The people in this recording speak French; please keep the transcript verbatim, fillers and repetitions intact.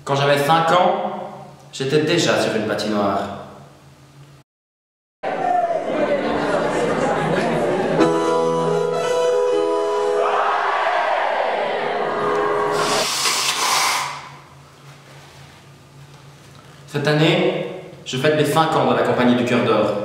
Quand j'avais cinq ans, j'étais déjà sur une patinoire. Cette année, je fête les cinq ans de la Compagnie du Cœur d'Or.